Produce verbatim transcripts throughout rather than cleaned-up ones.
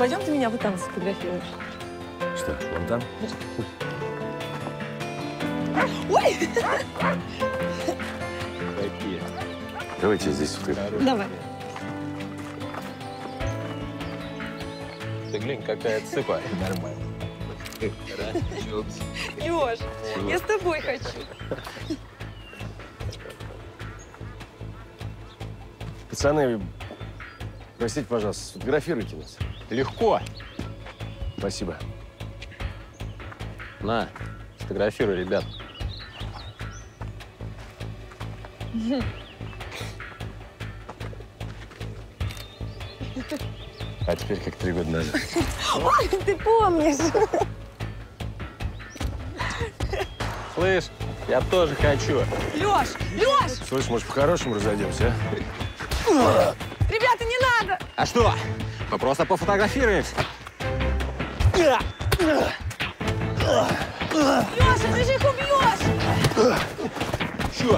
пойдем ты меня вот там сфотографируешь. Что, вон там? Ой! Какие? Давайте здесь сфотографируем. Давай. Ты глянь, какая цыпа. Нормально. Лёш, я с тобой хочу. Пацаны, простите, пожалуйста, сфотографируйте нас. Легко. Спасибо. На, сфотографируй, ребят. А теперь как три года назад. Ой, ты помнишь. Слышь, я тоже хочу. Лёш, Лёш! Слышь, может, по-хорошему разойдемся, а? Ребята, не надо! А что? Мы просто пофотографируемся. Лёша, ты же их убьешь! Чё?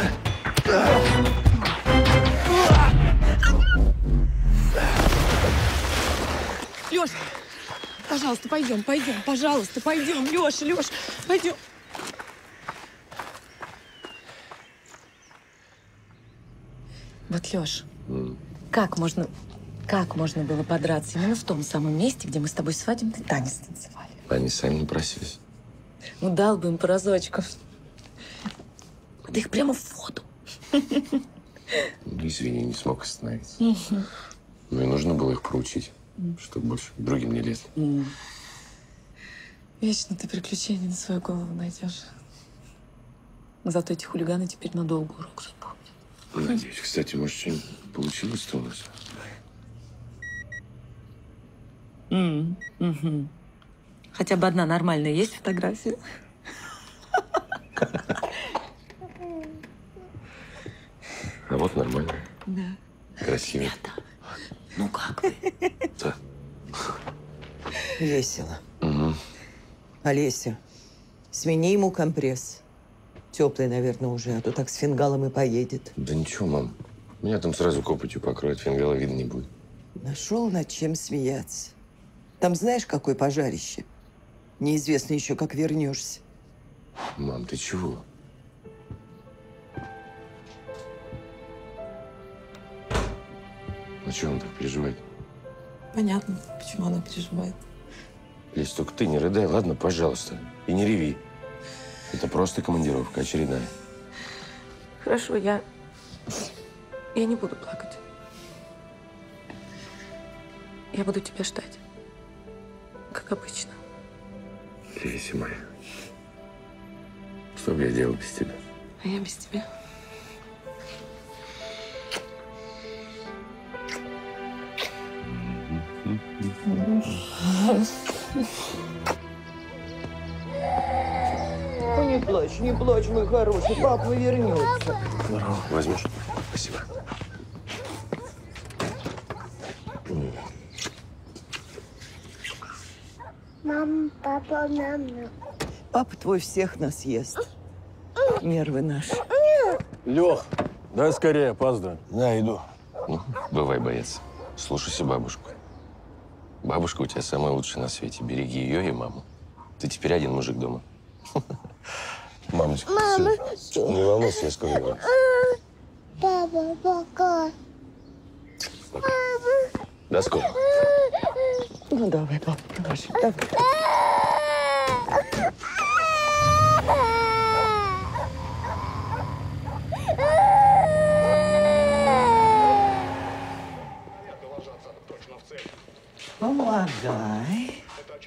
Лёш, пожалуйста, пойдем, пойдем, пожалуйста, пойдем, Лёша, Лёш, пойдем. Вот, Лёш, Mm. как можно, как можно было подраться именно в том самом месте, где мы с тобой свадебный танец танцевали? Они сами напросились. Ну, дал бы им по разочку. Ты их прямо в воду. Ну, извини, не смог остановиться. Ну и нужно было их проучить, чтобы больше к другим не лезли. Вечно ты приключения на свою голову найдешь. Зато эти хулиганы теперь надолго урок запомнят. Надеюсь. Кстати, может, что-нибудь получилось-то у нас? Mm. Mm-hmm. Хотя бы одна нормальная есть фотография? А вот нормально. Да. Красиво. Ребята, ну как вы? Да. Весело. Угу. Олеся, смени ему компресс. Теплый, наверное, уже, а то так с фингалом и поедет. Да ничего, мам. Меня там сразу копотью покроют, фингала видно не будет. Нашел над чем смеяться. Там знаешь, какое пожарище? Неизвестно еще, как вернешься. Мам, ты чего? А чего он так переживает? Понятно, почему она переживает. Лиз, только ты не рыдай, ладно, пожалуйста. И не реви. Это просто командировка очередная. Хорошо, я... Я не буду плакать. Я буду тебя ждать. Как обычно. Лиза моя. Что бы я делал без тебя? А я без тебя. Ну, не плачь, не плачь, мой хороший. Папа вернется. Здорово. Возьмешь? Спасибо. Мама, папа, мама. Папа твой всех нас ест. Нервы наши. Лех, давай скорее, опаздываю. Да, иду. Ну, бывай, боец. Слушайся бабушку. Бабушка у тебя самая лучшая на свете. Береги ее и маму. Ты теперь один мужик дома. Мамочка, Мама. все, не волнуйся, я скоро вернусь. Папа, пока. До скорого. Ну, давай, папа, хороший, давай. Помогай.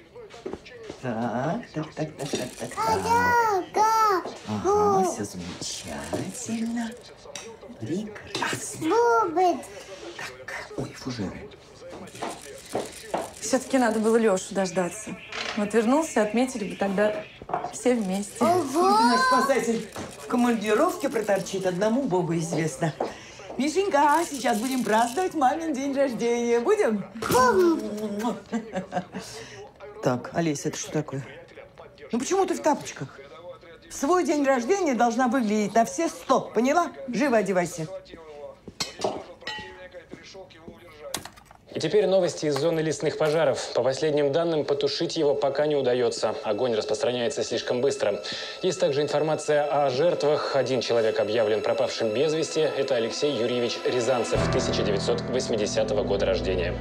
Так, так, так, так, так, так. Ага. Ага, все замечательно. Прекрасно. Бубит. Так, ой, фужеры. Все-таки надо было Лешу дождаться. Вот вернулся, отметили бы тогда все вместе. Наш спасатель в командировке проторчит, одному Богу известно. Мишенька, сейчас будем праздновать мамин день рождения. Будем? Так, Олеся, это что такое? Ну почему ты в тапочках? В свой день рождения должна выглядеть на все сто. Поняла? Живо одевайся. И теперь новости из зоны лесных пожаров. По последним данным, потушить его пока не удается. Огонь распространяется слишком быстро. Есть также информация о жертвах. Один человек объявлен пропавшим без вести. Это Алексей Юрьевич Рязанцев, тысяча девятьсот восьмидесятого года рождения.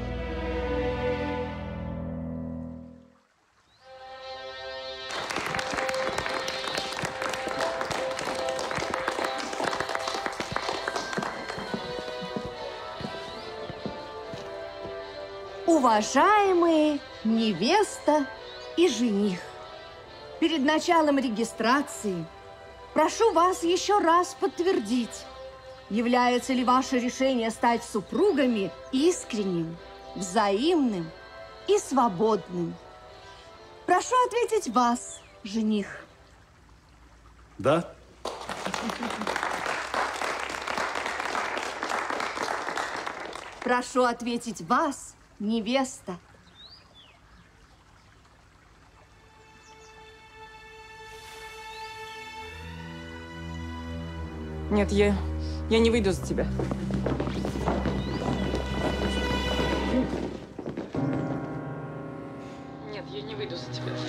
Уважаемые невеста и жених, перед началом регистрации прошу вас еще раз подтвердить, является ли ваше решение стать супругами искренним, взаимным и свободным. Прошу ответить вас, жених. Да. Прошу ответить вас, невеста. Нет, я, я не выйду за тебя. Нет, я не выйду за тебя.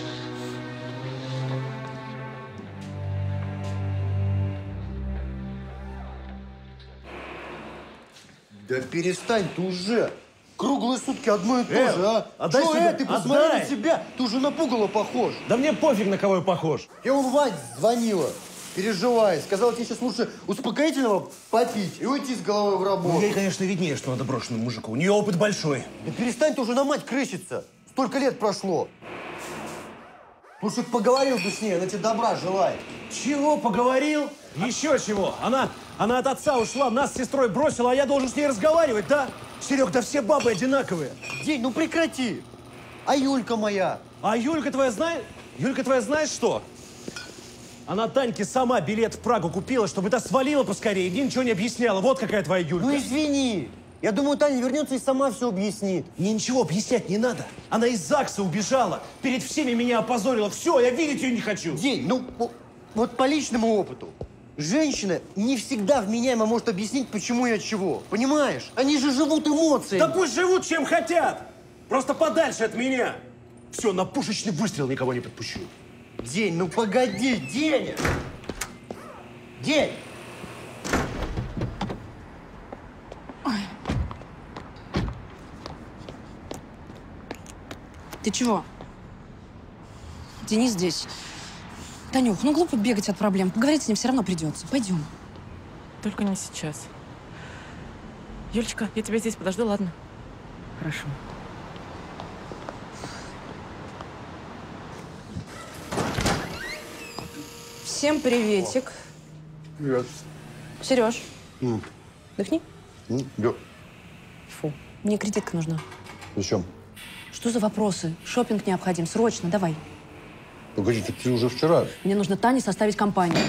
Да перестань ты уже! Круглые сутки одно и то Э, же, а? отдай Чё, сюда, э, ты посмотри отдай. на себя, ты уже на пугало похож. Да мне пофиг, на кого я похож. Я вон Вань звонила, переживая, сказала, тебе сейчас лучше успокоительного попить и уйти с головой в работу. Ну, ей, конечно, виднее, что надо брошенному мужику. У нее опыт большой. Да перестань ты уже на мать крыситься. Столько лет прошло. Лучше б поговорил бы с ней, она тебе добра желает. Чего поговорил? Еще чего? Она, она от отца ушла, нас с сестрой бросила, а я должен с ней разговаривать, да? Серег, да все бабы одинаковые. День, ну прекрати. А Юлька моя? А Юлька твоя знает? Юлька твоя знает что? Она Таньке сама билет в Прагу купила, чтобы та свалила поскорее, мне ничего не объясняла. Вот какая твоя Юлька. Ну извини. Я думаю, Таня вернется и сама все объяснит. Мне ничего объяснять не надо. Она из ЗАГСа убежала, перед всеми меня опозорила. Все, я видеть ее не хочу. День, ну вот по личному опыту. Женщина не всегда вменяемо может объяснить, почему и от чего. Понимаешь? Они же живут эмоциями. Да пусть живут, чем хотят. Просто подальше от меня. Все, на пушечный выстрел никого не подпущу. День, ну погоди, Деня! День! Ой. Ты чего? Денис здесь. Танюх, ну глупо бегать от проблем. Поговорить с ним все равно придется. Пойдем. Только не сейчас. Юлечка, я тебя здесь подожду, ладно? Хорошо. Всем приветик. Привет. Сереж, Mm. дыхни. Mm. Да. Фу, мне кредитка нужна. Зачем? Что за вопросы? Шопинг необходим. Срочно, давай. Погоди, ты, ты уже вчера. Мне нужно Тане составить компанию.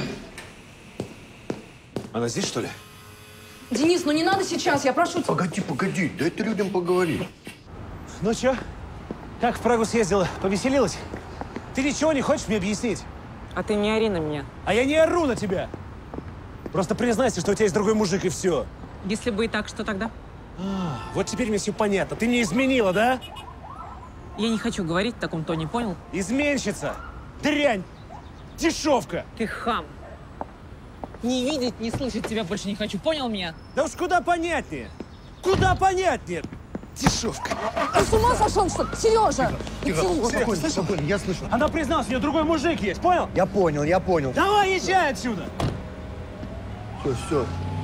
Она здесь, что ли? Денис, ну не надо сейчас, я прошу тебя. Погоди, погоди, дай ты людям поговорить. Ну чё? Как в Прагу съездила? Повеселилась? Ты ничего не хочешь мне объяснить? А ты не ори на меня. А я не ору на тебя. Просто признайся, что у тебя есть другой мужик, и все. Если бы и так, что тогда? А, вот теперь мне все понятно. Ты мне изменила, да? Я не хочу говорить в таком тоне, понял? Изменщица! Дрянь! Дешевка! Ты хам. Не видеть, не слышать тебя больше не хочу, понял меня? Да уж куда понятнее! Куда понятнее! Дешевка! Ты с ума сошел, что ли? Сережа! Тихо, спокойно, спокойно, я слышу. Она призналась, у нее другой мужик есть, понял? Я понял, я понял. Давай, езжай отсюда! Все, все.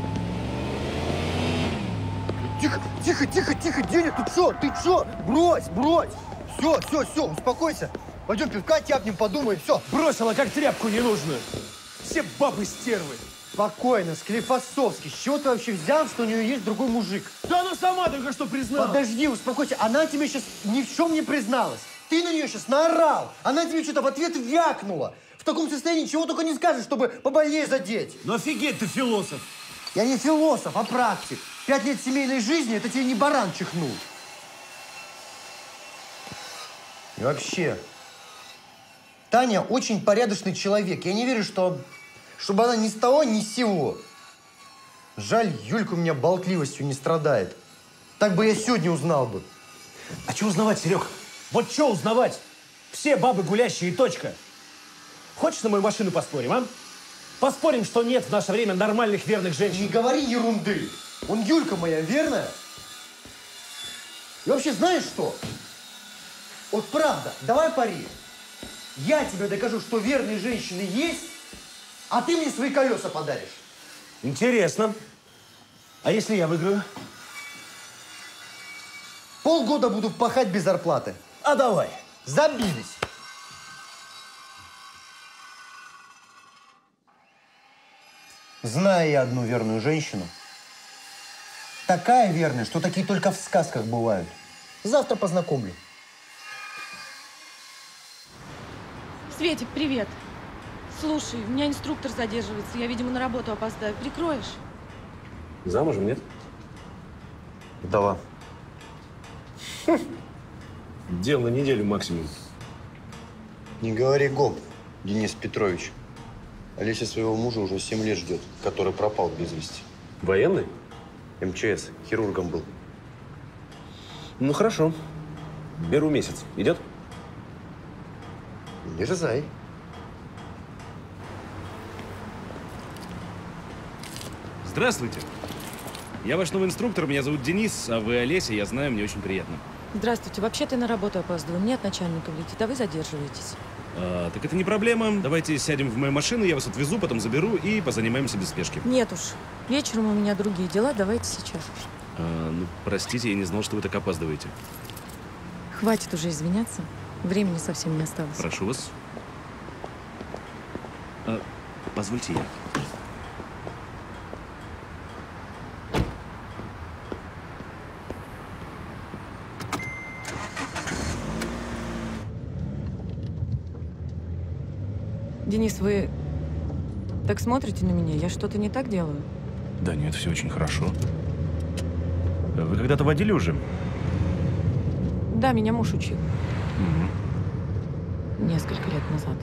Тихо, тихо, тихо, тихо, Деня, ты что? Ты что? Брось, брось! Все, все, все, успокойся. Пойдем пивка тяпнем, подумаем, все. Бросила, как тряпку ненужную. Все бабы стервы. Спокойно, Склифосовский. С чего ты вообще взял, что у нее есть другой мужик? Да она сама только что призналась. Подожди, успокойся. Она тебе сейчас ни в чем не призналась. Ты на нее сейчас наорал. Она тебе что-то в ответ вякнула. В таком состоянии чего только не скажешь, чтобы побольнее задеть. Ну офигеть ты, философ. Я не философ, а практик. Пять лет семейной жизни – это тебе не баран чихнул. И вообще, Таня очень порядочный человек. Я не верю, что, чтобы она ни с того, ни с сего. Жаль, Юлька у меня болтливостью не страдает. Так бы я сегодня узнал бы. А что узнавать, Серег? Вот что узнавать? Все бабы гулящие и точка. Хочешь на мою машину поспорим, а? Поспорим, что нет в наше время нормальных верных женщин. Не говори ерунды. Он Юлька моя, верная? И вообще знаешь что? Вот правда, давай пари. Я тебе докажу, что верные женщины есть, а ты мне свои колеса подаришь. Интересно. А если я выиграю? Полгода буду пахать без зарплаты. А давай. Забились. Знаю я одну верную женщину. Такая верная, что такие только в сказках бывают. Завтра познакомлю. Светик, привет. Слушай, у меня инструктор задерживается. Я, видимо, на работу опоздаю. Прикроешь? Замужем, нет? Вдова. Дел на неделю максимум. Не говори гоп, Денис Петрович. Олеся своего мужа уже семь лет ждет, который пропал без вести. Военный? эм че эс, хирургом был. Ну, хорошо. Беру месяц. Идет? Дерзай. Здравствуйте. Я ваш новый инструктор, меня зовут Денис, а вы Олеся, я знаю, мне очень приятно. Здравствуйте. Вообще-то я на работу опаздываю. Мне от начальника влетит, а вы задерживаетесь. А, так это не проблема. Давайте сядем в мою машину, я вас отвезу, потом заберу и позанимаемся без спешки. Нет уж. Вечером у меня другие дела. Давайте сейчас. А, ну, простите, я не знал, что вы так опаздываете. Хватит уже извиняться. Времени совсем не осталось. Прошу вас. А, позвольте я. Денис, вы так смотрите на меня? Я что-то не так делаю? Да нет, все очень хорошо. Вы когда-то водили уже? Да, меня муж учил. Угу. Несколько лет назад.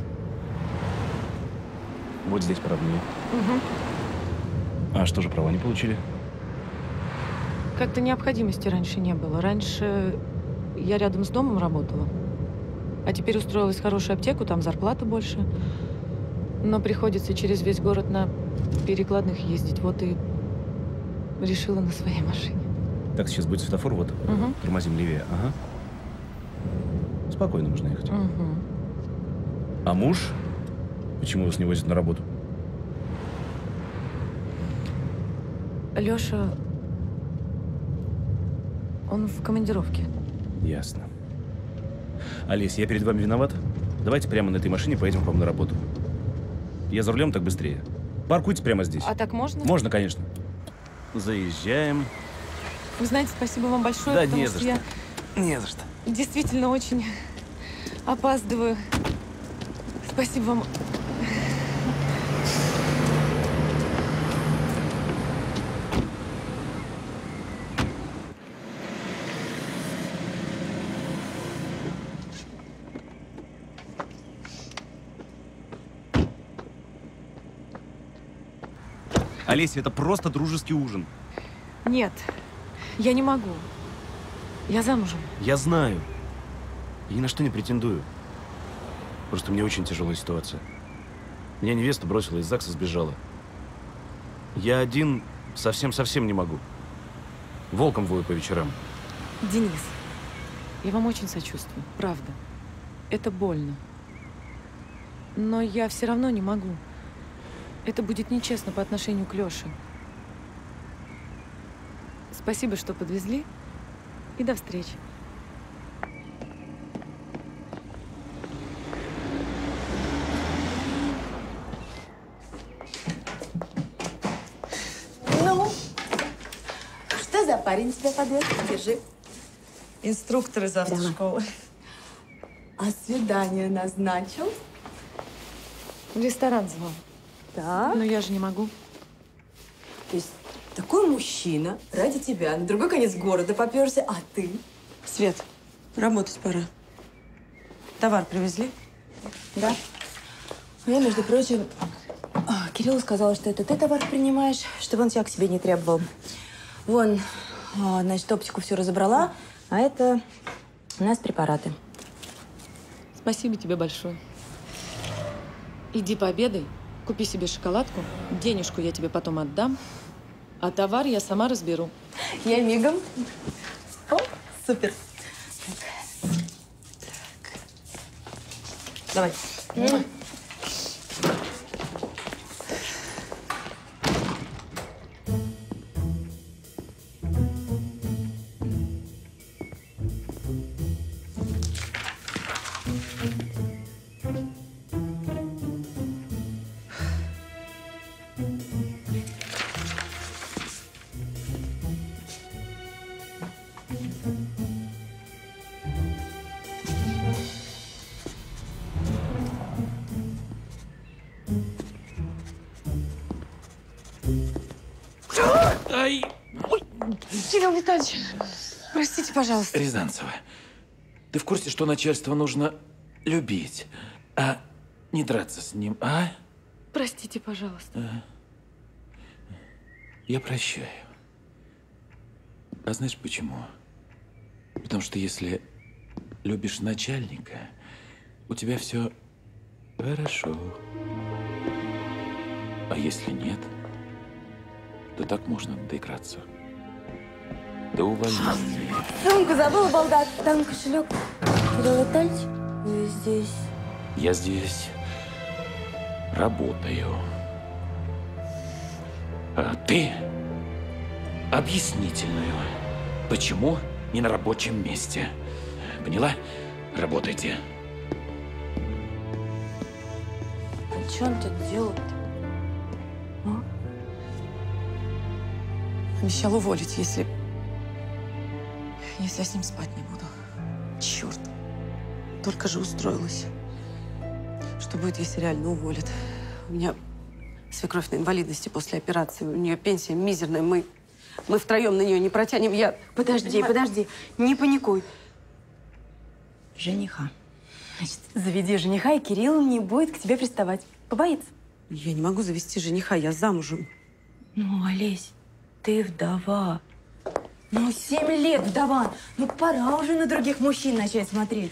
Вот здесь правее. Угу. А что же, права не получили? Как-то необходимости раньше не было. Раньше я рядом с домом работала. А теперь устроилась в хорошую аптеку, там зарплата больше. Но приходится через весь город на перекладных ездить. Вот и решила на своей машине. Так, сейчас будет светофор, вот. Угу. Тормозим левее, ага. Спокойно можно ехать. Угу. А муж? Почему вас не возят на работу? Лёша, он в командировке. Ясно. Олесь, я перед вами виноват? Давайте прямо на этой машине поедем к вам на работу. Я за рулем, так быстрее. Паркуйтесь прямо здесь. А так можно? Можно, конечно. Заезжаем. Вы знаете, спасибо вам большое, Да, потому не за что что. я Не за что. действительно очень опаздываю. Спасибо вам. Олеся, это просто дружеский ужин. Нет, я не могу. Я замужем. Я знаю. И ни на что не претендую. Просто у меня очень тяжелая ситуация. Меня невеста бросила, из ЗАГСа сбежала. Я один совсем-совсем не могу. Волком вою по вечерам. Денис, я вам очень сочувствую, правда. Это больно. Но я все равно не могу. Это будет нечестно по отношению к Лёше. Спасибо, что подвезли. И до встречи. Ну, что за парень тебя подвез? Держи. Инструктор из автошколы. А свидание назначил? В ресторан звал. Да? Но я же не могу. То есть такой мужчина ради тебя на другой конец города попёрся, а ты? Свет, работать пора. Товар привезли? Да. Я, между прочим, Кириллу сказала, что это ты товар принимаешь, чтобы он тебя к себе не требовал. Вон, А, значит, оптику все разобрала, а это у нас препараты. Спасибо тебе большое. Иди пообедай, купи себе шоколадку, денежку я тебе потом отдам, а товар я сама разберу. Я мигом. О, супер. Так. Давай. Mm. Ай! Ой. Кирилл Витальевич, простите, пожалуйста. Рязанцева, ты в курсе, что начальство нужно любить, а не драться с ним, а? Простите, пожалуйста. А? Я прощаю. А знаешь почему? Потому что если любишь начальника, у тебя все хорошо. А если нет, то так можно доиграться. До увольнения. Сумку забыла, Балдат. Там кошелек. Кирилл Витальевич, вы здесь? Я здесь работаю. А ты объяснительную. Почему не на рабочем месте? Поняла? Работайте. А что он тут делает? А? Обещал уволить, если... Если я с ним спать не буду. Черт. Только же устроилась. Что будет, если реально уволят? У меня свекровь на инвалидности после операции. У нее пенсия мизерная. Мы, мы втроем на нее не протянем. Я... Подожди, Понимаю. подожди. Не паникуй. Жениха. Значит, заведи жениха, и Кирилл не будет к тебе приставать. Побоится. Я не могу завести жениха, я замужем. Ну, Олесь, ты вдова. Ну, семь лет вдова. Ну, пора уже на других мужчин начать смотреть.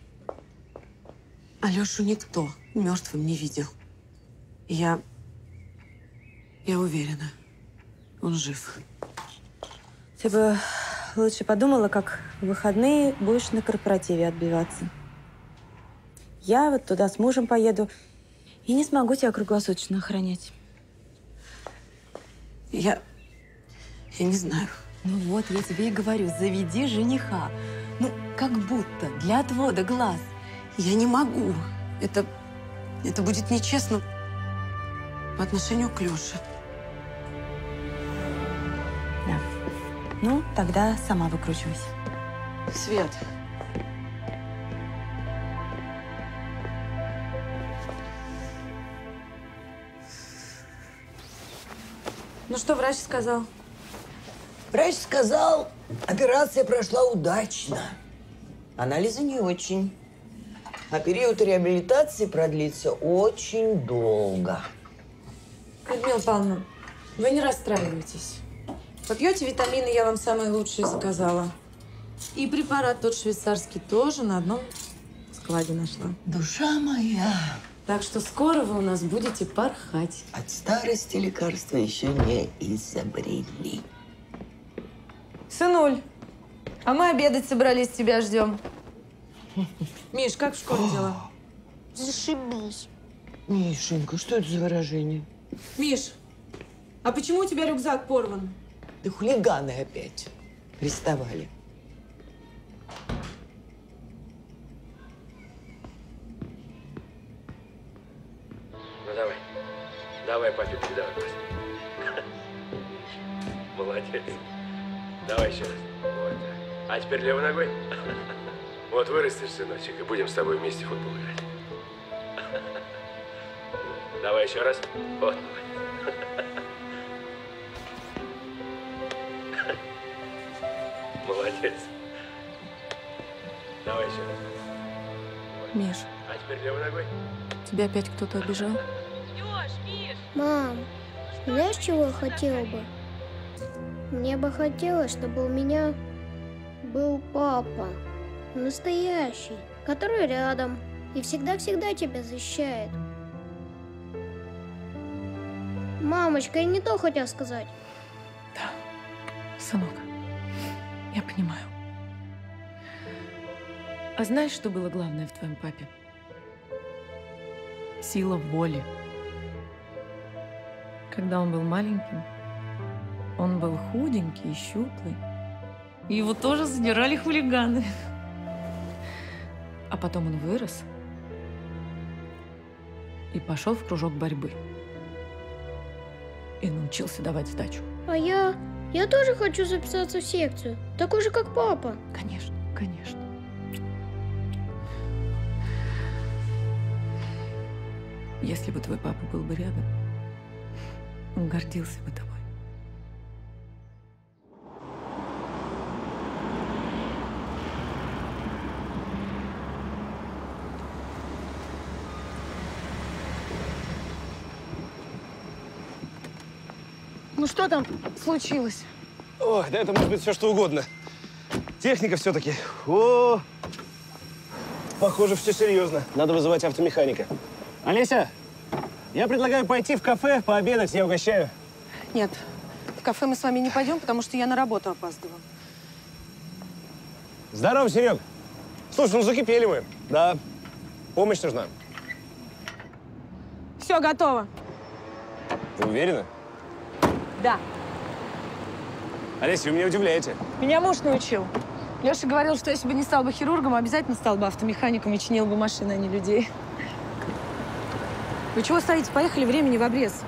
Алешу никто мертвым не видел. Я... Я уверена, он жив. Ты бы лучше подумала, как в выходные будешь на корпоративе отбиваться. Я вот туда с мужем поеду и не смогу тебя круглосуточно охранять. Я... Я не знаю. Ну вот, я тебе и говорю, заведи жениха. Ну, как будто, для отвода глаз. Я не могу. Это... Это будет нечестно по отношению к Лёше. Да. Ну, тогда сама выкручивайся. Свет. Ну, что врач сказал? Врач сказал, операция прошла удачно. Анализы не очень. А период реабилитации продлится очень долго. Людмила Павловна, вы не расстраивайтесь. Попьете витамины, я вам самые лучшие заказала. И препарат тот швейцарский тоже на одном складе нашла. Душа моя. Так что скоро вы у нас будете порхать. От старости лекарства еще не изобрели. Сынуль, а мы обедать собрались, тебя ждем. Миш, как в школе дела? Зашибись. Мишенька, что это за выражение? Миш, а почему у тебя рюкзак порван? Да хулиганы опять приставали. Ну давай. Давай, папе, передавай. Молодец. Давай еще раз. Вот. А теперь левой ногой. Вот вырастешь, сыночек, и будем с тобой вместе в футбол играть. Давай еще раз. Вот. Молодец. Давай еще раз. Миш, А теперь левой ногой. тебя опять кто-то обижал? Мам, знаешь, чего я хотела бы? Мне бы хотелось, чтобы у меня был папа. Настоящий, который рядом и всегда-всегда тебя защищает. Мамочка, я не то хотела сказать. Да, сынок, я понимаю. А знаешь, что было главное в твоем папе? Сила воли. Когда он был маленьким, он был худенький и щуплый. И его тоже задирали хулиганы. А потом он вырос и пошел в кружок борьбы. И научился давать сдачу. А я... Я тоже хочу записаться в секцию. Такой же, как папа. Конечно, конечно. Если бы твой папа был бы рядом, он гордился бы тобой. Ну что там случилось? Ох, да это может быть все что угодно. Техника все-таки. О, похоже, все серьезно. Надо вызывать автомеханика. Олеся, я предлагаю пойти в кафе, пообедать, я угощаю. Нет, в кафе мы с вами не пойдем, потому что я на работу опаздываю. Здорово, Серег. Слушай, ну закипели мы. Да, помощь нужна. Все, готово. Ты уверена? Да. Олеся, вы меня удивляете. Меня муж научил. Леша говорил, что если бы не стал бы хирургом, обязательно стал бы автомехаником и чинил бы машины, а не людей. Вы чего стоите? Поехали, времени в обрез.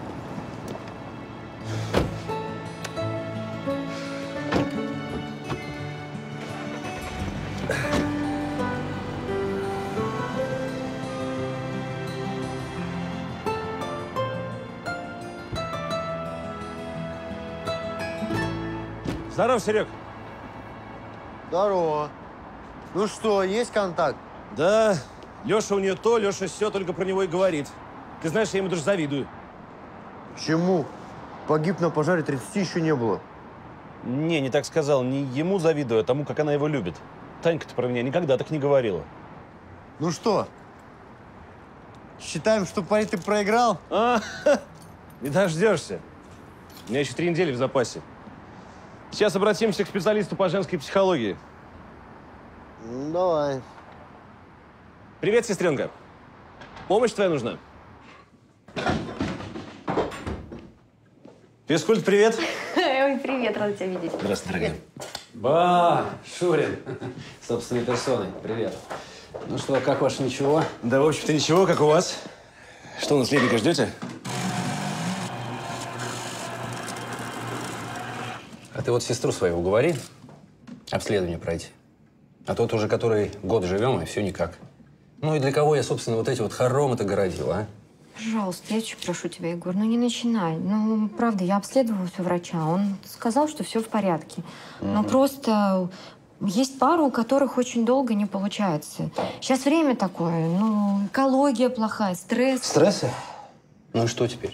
Здорово, Серег. Здорово. Ну что, есть контакт? Да, Леша у нее то, Леша все, только про него и говорит. Ты знаешь, я ему даже завидую. Чему? Погиб на пожаре, тридцати еще не было. Не, не так сказал. Не ему завидую, а тому, как она его любит. Танька-то про меня никогда так не говорила. Ну что, считаем, что пари ты проиграл? А, не дождешься. У меня еще три недели в запасе. Сейчас обратимся к специалисту по женской психологии. Ну, давай. Привет, сестренка. Помощь твоя нужна? Физкульт, привет. Ой, привет, рада тебя видеть. Здравствуй, дорогая. Ба, Шурин. Собственной персоной. Привет. Ну что, как ваше ничего? Да, в общем-то, ничего, как у вас. Что, наследника ждете? А ты вот сестру свою уговори обследование пройти. А тот уже который год живем, и все никак. Ну и для кого я, собственно, вот эти вот хоромы-то городил, а? Пожалуйста, я очень прошу тебя, Егор, ну не начинай. Ну, правда, я обследовалась у врача. Он сказал, что все в порядке. Mm-hmm. Но просто есть пары, у которых очень долго не получается. Сейчас время такое, ну, экология плохая, стресс. Стрессы? Ну и что теперь?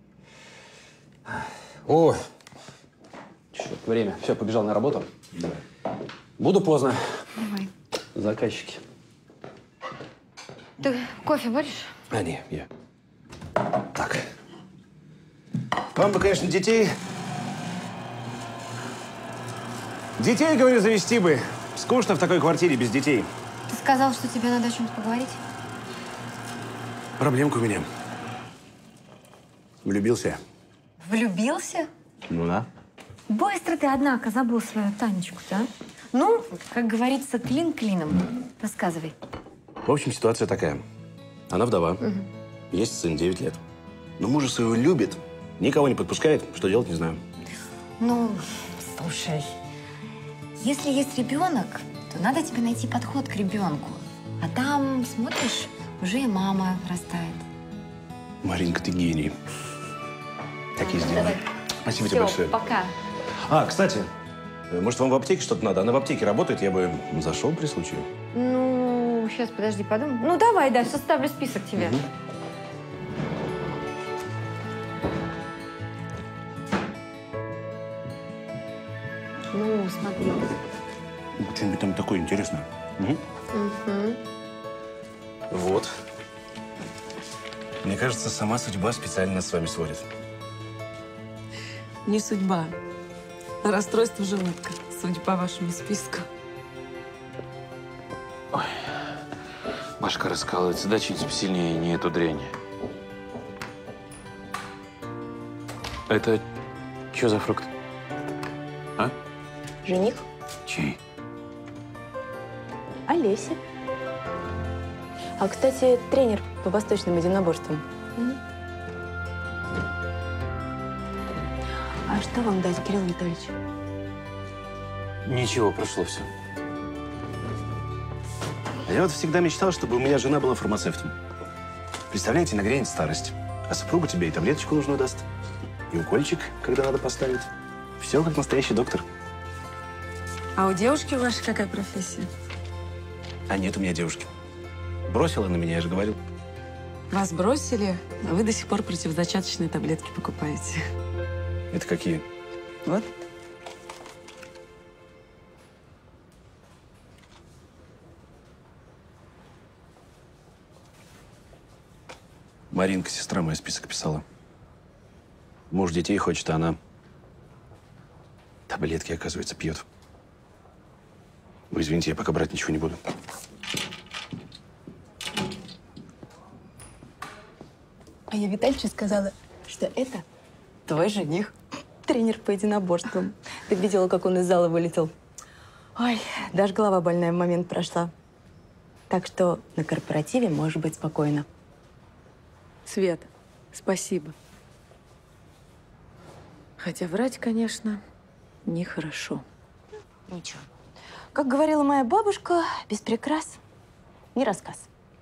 Ой, черт, время. Все, побежал на работу. Давай. Буду поздно. Давай. Заказчики. Ты кофе будешь? А, не, я. Так. Вам бы, конечно, детей. Детей, говорю, завести бы. Скучно в такой квартире без детей. Ты сказал, что тебе надо о чем-то поговорить? Проблемка у меня. Влюбился. Влюбился? Ну да. Быстро ты, однако, забыл свою Танечку-то, а? Ну, как говорится, клин клином. Рассказывай. В общем, ситуация такая. Она вдова. Угу. Есть сын, девять лет. Но мужа своего любит. Никого не подпускает. Что делать, не знаю. Ну, слушай, если есть ребенок, то надо тебе найти подход к ребенку. А там, смотришь, уже и мама растает. Маринка, ты гений. Так и сделай. Давай. Спасибо Все, тебе большое. пока. А, кстати, может, вам в аптеке что-то надо? Она в аптеке работает, я бы зашел при случае. Ну, сейчас, подожди, подумай. Ну, давай, да, составлю список тебе. Угу. посмотреть. Что-нибудь там такое интересное. Угу. Угу. Вот. Мне кажется, сама судьба специально с вами сводит. Не судьба, а расстройство желудка. Судя по вашему списку. Ой. Башка раскалывается. Да, чуть посильнее, не эту дрянь. Это что за фрукт? А? Жених? Чей? Олеся. А, кстати, тренер по восточным единоборствам. А что вам дать, Кирилл Витальевич? Ничего, прошло все. А я вот всегда мечтал, чтобы у меня жена была фармацевтом. Представляете, нагрянет старость, а супруга тебе и таблеточку нужную даст, и укольчик, когда надо поставить. Все как настоящий доктор. А у девушки вашей какая профессия? А нет у меня девушки. Бросила на меня, я же говорил. Вас бросили, а вы до сих пор противозачаточные таблетки покупаете. Это какие? Вот. Маринка, сестра моя, список писала. Муж детей хочет, а она таблетки, оказывается, пьет. Вы извините, я пока брать ничего не буду. А я Витальевичу сказала, что это твой жених, тренер по единоборствам. Ты видела, как он из зала вылетел? Ой, даже голова больная в момент прошла. Так что на корпоративе можешь быть спокойна. Света, спасибо. Хотя врать, конечно, нехорошо. Ничего. Как говорила моя бабушка, без прикрас не рассказ.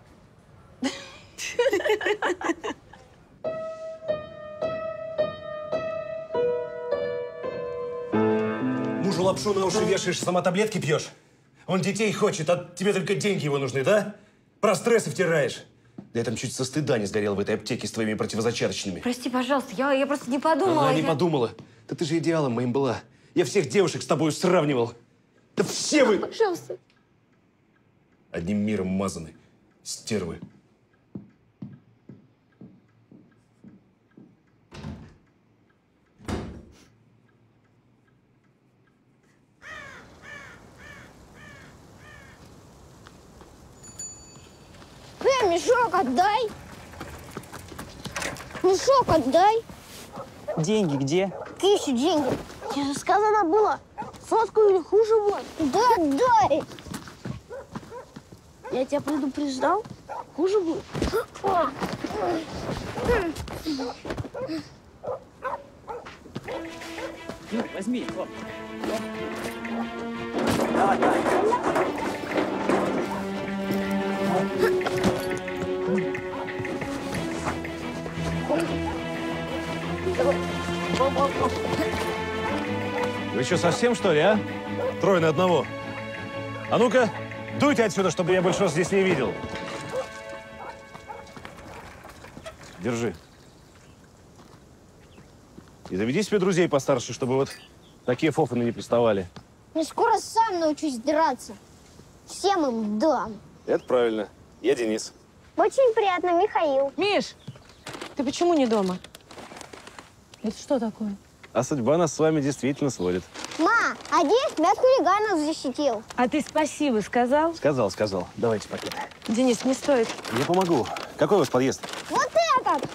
Мужу лапшу на уши вешаешь, сама таблетки пьешь? Он детей хочет, а тебе только деньги его нужны, да? Про стрессы втираешь. Да я там чуть со стыда не сгорел в этой аптеке с твоими противозачаточными. Прости, пожалуйста, я, я просто не подумала. Она не я... подумала. Да ты же идеалом моим была. Я всех девушек с тобой сравнивал. Да все вы… Пожалуйста. Одним миром мазаны. Стервы. Эй, мешок отдай! Мешок отдай! Деньги где? Какие еще деньги? Тебе же сказано было, сотку или хуже будет. Да отдай! Я тебя предупреждал, хуже будет. Ну, возьми, вот. Давай, давай. Вы что, совсем, что ли, а? Трое на одного. А ну-ка, дуйте отсюда, чтобы я больше вас здесь не видел. Держи. И заведи себе друзей постарше, чтобы вот такие фофаны не приставали. Я скоро сам научусь драться. Всем им дам. Это правильно. Я Денис. Очень приятно, Михаил. Миш, ты почему не дома? Это что такое? А судьба нас с вами действительно сводит. Ма, а Денис меня от хулиганов защитил. А ты спасибо сказал? Сказал, сказал. Давайте пакет. Денис, не стоит. Я помогу. Какой у вас подъезд? Вот этот!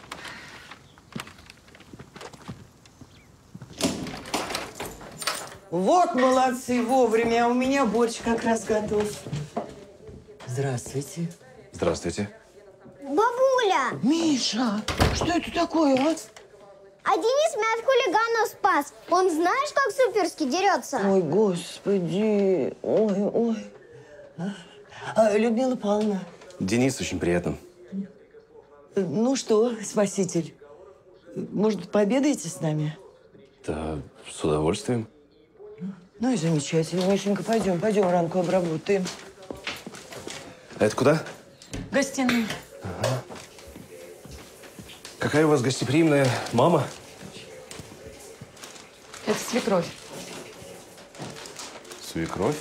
Вот молодцы, вовремя. У меня борщ как раз готов. Здравствуйте. Здравствуйте. Бабуля! Миша, что это такое, а? А Денис меня от хулиганов спас. Он знаешь, как суперски дерется? Ой, господи. Ой, ой. А, Людмила Павловна. Денис, очень приятно. Ну что, спаситель, может, пообедаете с нами? Да, с удовольствием. Ну и замечательно. Мишенька, пойдем, пойдем ранку обработаем. А это куда? Гостиную. Ага. Какая у вас гостеприимная мама? Это свекровь. Свекровь?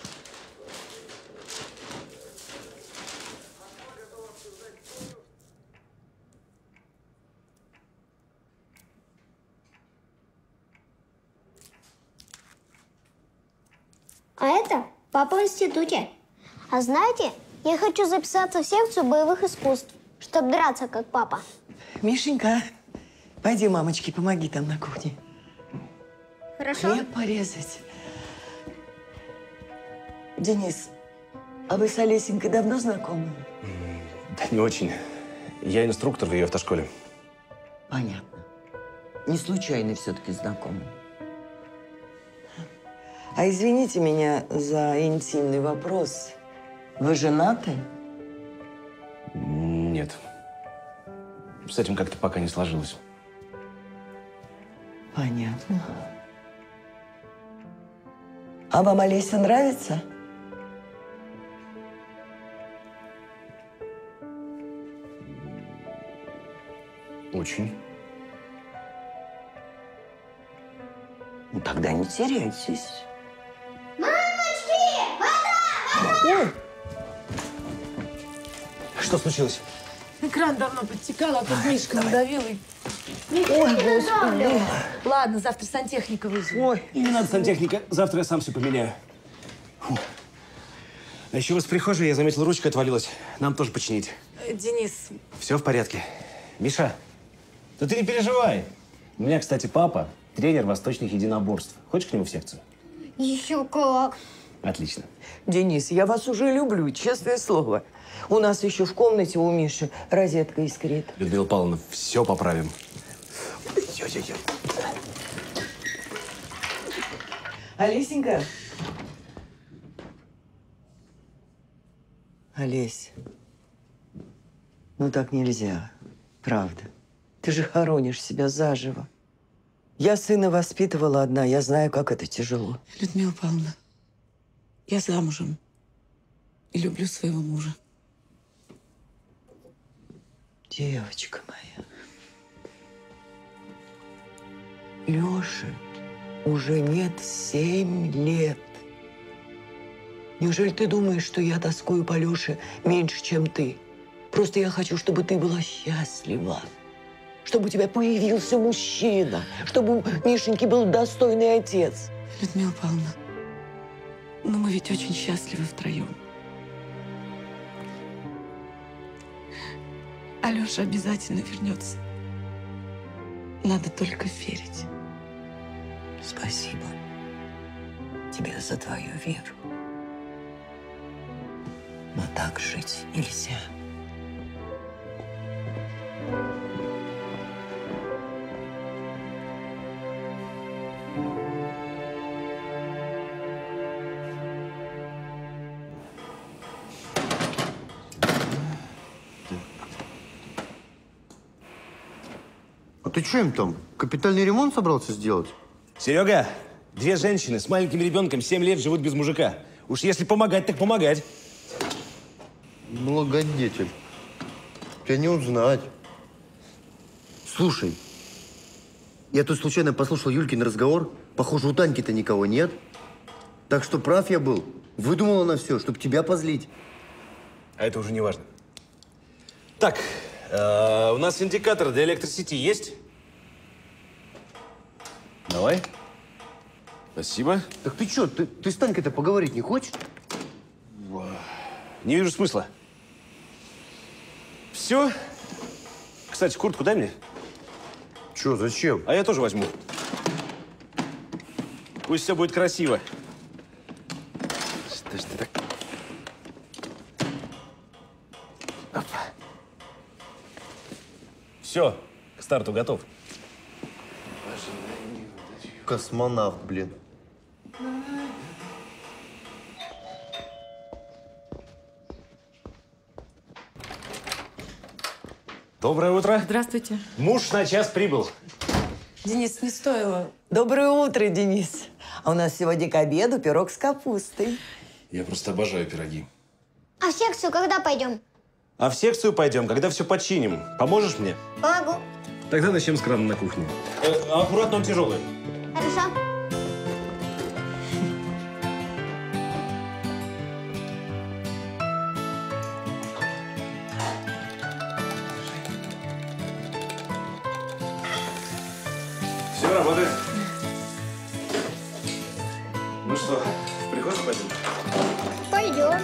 А это папа в институте. А знаете, я хочу записаться в секцию боевых искусств, чтобы драться, как папа. Мишенька, пойди, мамочке, помоги там на кухне. Хорошо. Хлеб порезать. Денис, а вы с Олесенькой давно знакомы? Да не очень. Я инструктор в ее автошколе. Понятно. Не случайно все-таки знакомы. А извините меня за интимный вопрос. Вы женаты? Нет. С этим как-то пока не сложилось. Понятно. А вам Олеся нравится? Очень. Ну, тогда не теряйтесь. Мамочки! Вода! Ой! Что случилось? Экран давно подтекал, а тут Мишка надавил и... Ой, Господи. Ладно, завтра сантехника вызову. Ой, не надо сантехника. Завтра я сам все поменяю. Фу. А еще у вас в прихожей, я заметил, ручка отвалилась. Нам тоже починить. Э, Денис. Все в порядке. Миша, да ты не переживай. У меня, кстати, папа тренер восточных единоборств. Хочешь к нему в секцию? Еще как. Отлично. Денис, я вас уже люблю, честное слово. У нас еще в комнате у Миши розетка искрит. Людмила Павловна, все поправим. Ой-ой-ой. Олесенька. Олесь, ну так нельзя, правда. Ты же хоронишь себя заживо. Я сына воспитывала одна, я знаю, как это тяжело. Людмила Павловна, я замужем и люблю своего мужа. Девочка моя. Лёше уже нет семь лет. Неужели ты думаешь, что я тоскую по Лёше меньше, чем ты? Просто я хочу, чтобы ты была счастлива. Чтобы у тебя появился мужчина. Чтобы у Мишеньки был достойный отец. Людмила Павловна, ну мы ведь очень счастливы втроем. Алёша обязательно вернется. Надо только верить. Спасибо тебе за твою веру. Но так жить нельзя. А ты что им там, капитальный ремонт собрался сделать? Серега, две женщины с маленьким ребенком семь лет живут без мужика. Уж если помогать, так помогать. Благодетель. Тебя не узнать. Слушай, я тут случайно послушал Юлькин разговор. Похоже, у Таньки-то никого нет. Так что прав я был. Выдумала на все, чтобы тебя позлить. А это уже не важно. Так, э, у нас индикатор для электросети есть? Давай. Спасибо. Так ты что, ты, ты с Танькой-то поговорить не хочешь? Не вижу смысла. Все. Кстати, куртку дай мне. Че, зачем? А я тоже возьму. Пусть все будет красиво. Что ж ты так... Все, к старту готов. Космонавт, блин. Доброе утро. Здравствуйте. Муж на час прибыл. Денис, не стоило. Доброе утро, Денис. А у нас сегодня к обеду пирог с капустой. Я просто обожаю пироги. А в секцию когда пойдем? А в секцию пойдем, когда все починим. Поможешь мне? Помогу. Тогда начнем с крана на кухне. Э, аккуратно, он тяжелый. Хорошо. Все, работает. Ну что, в прихожую пойдем? Пойдем.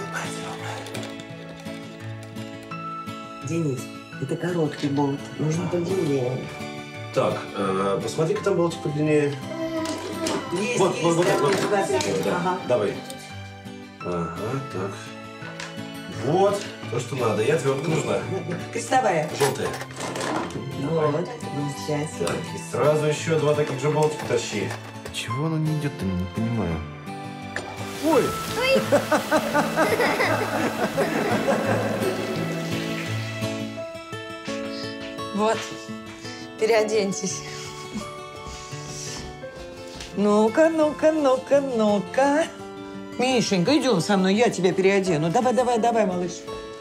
Денис, это короткий болт. Нужно подлиннее. Так, э, посмотри-ка там болтик подлиннее. Есть, вот, есть, вот, вот, да, вот. вот, да, Да, ага. Давай. Ага, так. Вот, то, что надо. И отвертка нужна. Крестовая. Желтая. Вот, счастье. Так, и сразу еще два таких же болтика тащи. Чего оно не идет-то, не понимаю. Ой! Вот, переоденьтесь. Ну-ка, ну-ка, ну-ка, ну-ка. Мишенька, идем со мной, я тебя переодену. Давай, давай, давай, малыш.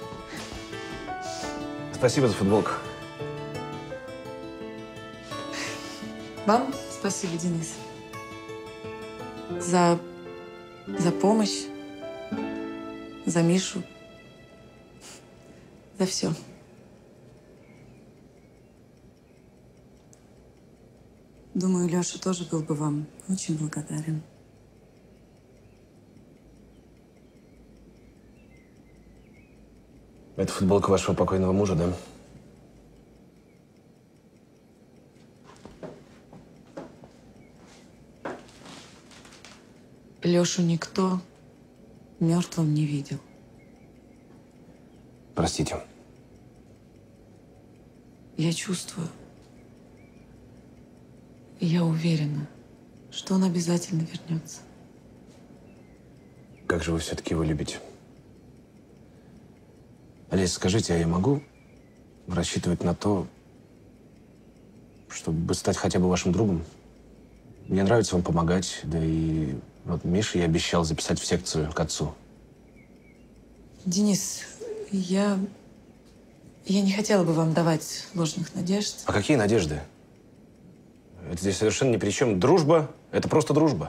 Спасибо за футболку. Вам спасибо, Денис. За, за помощь, за Мишу, за все. Думаю, Леша тоже был бы вам очень благодарен. Это футболка вашего покойного мужа, да? Лешу никто мертвым не видел. Простите. Я чувствую. И я уверена, что он обязательно вернется. Как же вы все-таки его любите? Олесь, скажите, а я могу рассчитывать на то, чтобы стать хотя бы вашим другом? Мне нравится вам помогать, да и вот Мише я обещал записать в секцию к отцу. Денис, я... Я не хотела бы вам давать ложных надежд. А какие надежды? Это здесь совершенно ни при чем. Дружба – это просто дружба.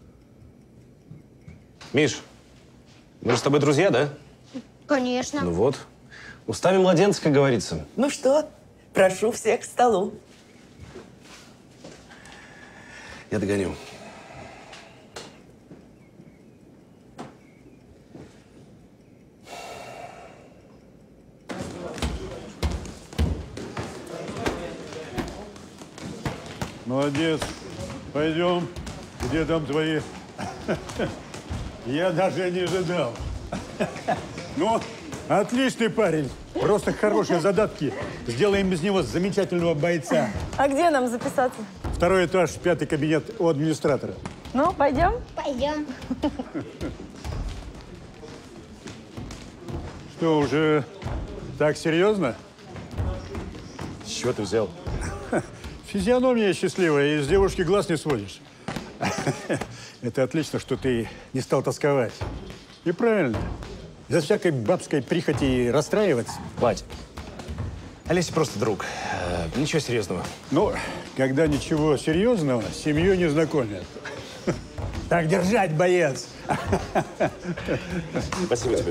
Миш, мы же с тобой друзья, да? Конечно. Ну вот. Устами младенца, как говорится. Ну что, прошу всех к столу. Я догоню. Молодец. Пойдем. Где там твои? Я даже не ожидал. Ну, отличный парень. Просто хорошие задатки. Сделаем из него замечательного бойца. А где нам записаться? Второй этаж, пятый кабинет у администратора. Ну, пойдем? Пойдем. Что, уже так серьезно? С чего ты взял? Физиономия счастливая, и с девушки глаз не сводишь. Это отлично, что ты не стал тосковать. И правильно. За всякой бабской прихоти расстраиваться. Вадь, Олеся просто друг. Э, ничего серьезного. Ну, когда ничего серьезного, с семьей не знакомят. Так держать, боец! Спасибо тебе.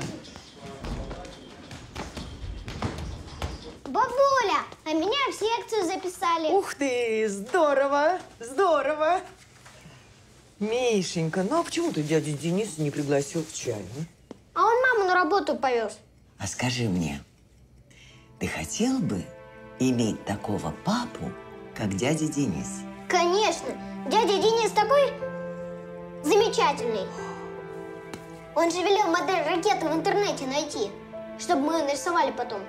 Бабуля, а меня в секцию записали. Ух ты, здорово, здорово. Мишенька, ну а почему ты дядю Дениса не пригласил к чаю? А он маму на работу повез. А скажи мне, ты хотел бы иметь такого папу, как дядя Денис? Конечно. Дядя Денис такой замечательный. Он же велел модель ракеты в интернете найти, чтобы мы ее нарисовали потом.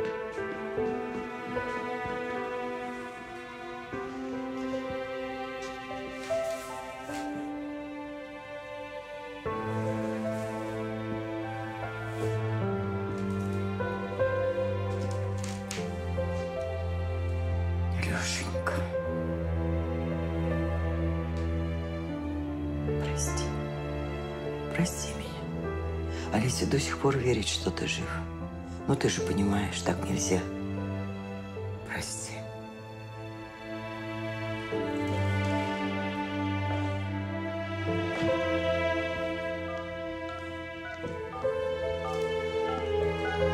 Лешенька, прости. Прости меня. Олеся до сих пор верит, что ты жив. Но ты же понимаешь, так нельзя. Прости.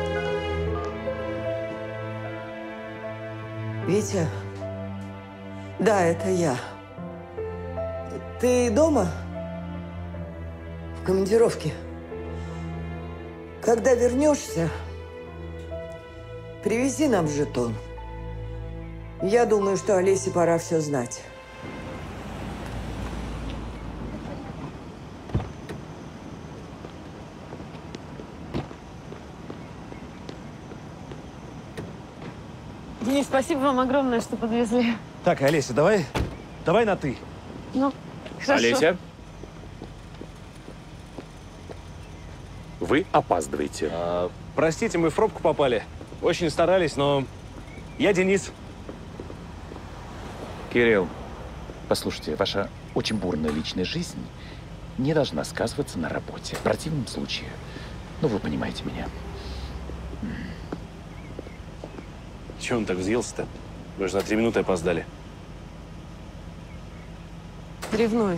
Витя, Да, это я. Ты дома? В командировке. Когда вернешься, привези нам жетон. Я думаю, что Олесе пора все знать. Денис, спасибо вам огромное, что подвезли. Так, Олеся, давай, давай на «ты». Ну, хорошо. Олеся? Вы опаздываете. А, простите, мы в пробку попали. Очень старались, но я Денис. Кирилл, послушайте, ваша очень бурная личная жизнь не должна сказываться на работе. В противном случае, ну, вы понимаете меня. Чего он так взъелся-то? Вы же на три минуты опоздали. Ревнует.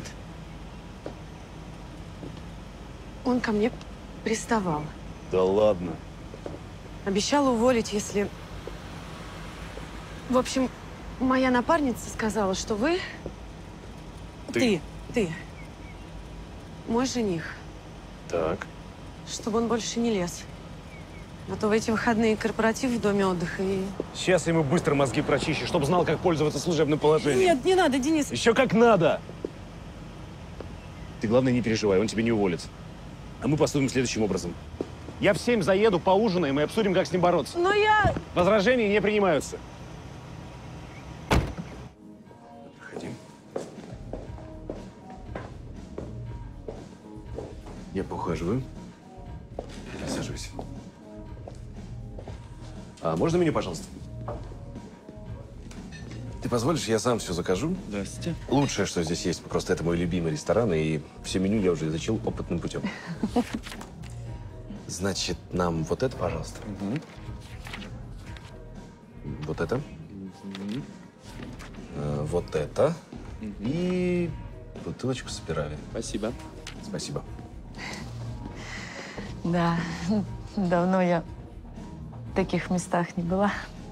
Он ко мне приставал. Да ладно. Обещал уволить, если... В общем, моя напарница сказала, что вы... Ты? Ты. Ты. Мой жених. Так. Чтобы он больше не лез. А то в эти выходные корпоратив в доме отдыха и... Сейчас я ему быстро мозги прочищу, чтобы знал, как пользоваться служебным положением. Нет, не надо, Денис. Еще как надо! Ты, главное, не переживай, он тебя не уволит. А мы поступим следующим образом. Я в семь заеду, поужинаем и обсудим, как с ним бороться. Но я... Возражения не принимаются. Проходи. Я поухаживаю. Присаживайся. А можно меню, пожалуйста? Ты позволишь, я сам все закажу? Здравствуйте. Лучшее, что здесь есть. Просто это мой любимый ресторан, и все меню я уже изучил опытным путем. Значит, нам вот это, пожалуйста. Угу. Вот это. Угу. А, вот это. Угу. И бутылочку спирали. Спасибо. Спасибо. Да, давно я в таких местах не была.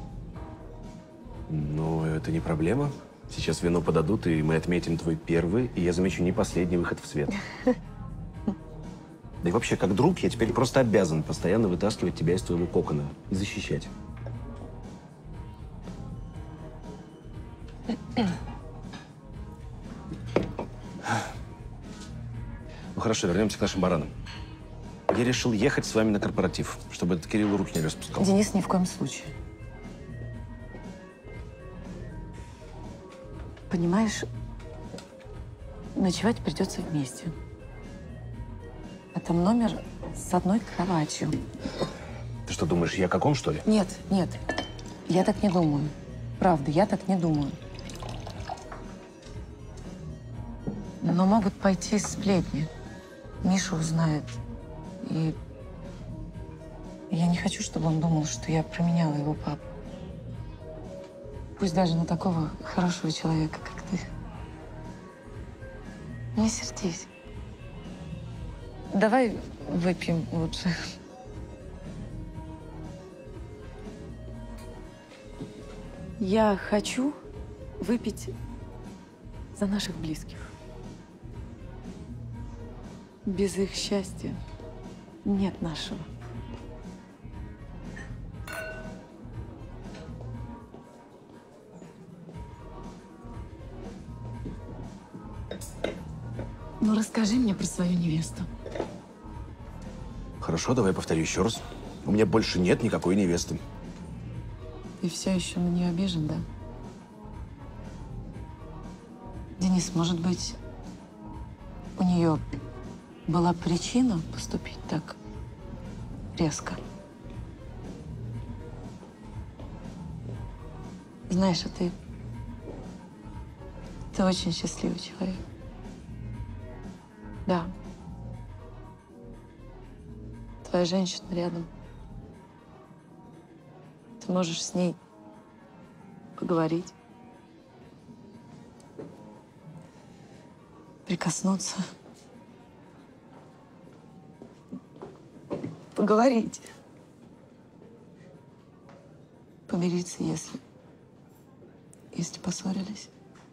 Ну, это не проблема. Сейчас вино подадут, и мы отметим твой первый, и я замечу не последний выход в свет. Да и вообще, как друг, я теперь просто обязан постоянно вытаскивать тебя из твоего кокона и защищать. Ну хорошо, вернемся к нашим баранам. Я решил ехать с вами на корпоратив, чтобы этот Кирилл руки не распускал. Денис, ни в коем случае. Понимаешь, ночевать придется вместе. А там номер с одной кроватью. Ты что, думаешь, я как он, что ли? Нет, нет, я так не думаю. Правда, я так не думаю. Но могут пойти сплетни. Миша узнает. И я не хочу, чтобы он думал, что я променяла его папу. Пусть даже на такого хорошего человека, как ты. Не сердись. Давай выпьем лучше. Я хочу выпить за наших близких. Без их счастья нет нашего. Ну, расскажи мне про свою невесту. Хорошо, давай повторю еще раз. У меня больше нет никакой невесты. Ты все еще на нее обижен, да? Денис, может быть, у нее была причина поступить так резко? Знаешь, а ты... Ты очень счастливый человек. Да. Твоя женщина рядом. Ты можешь с ней поговорить, прикоснуться, поговорить, помириться, если, если поссорились.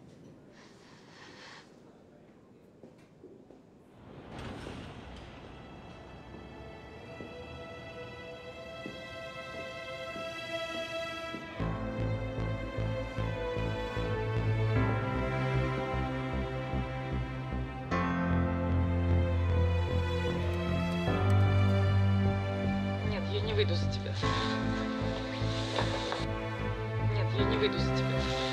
не выйду за тебя. Нет, я не выйду за тебя.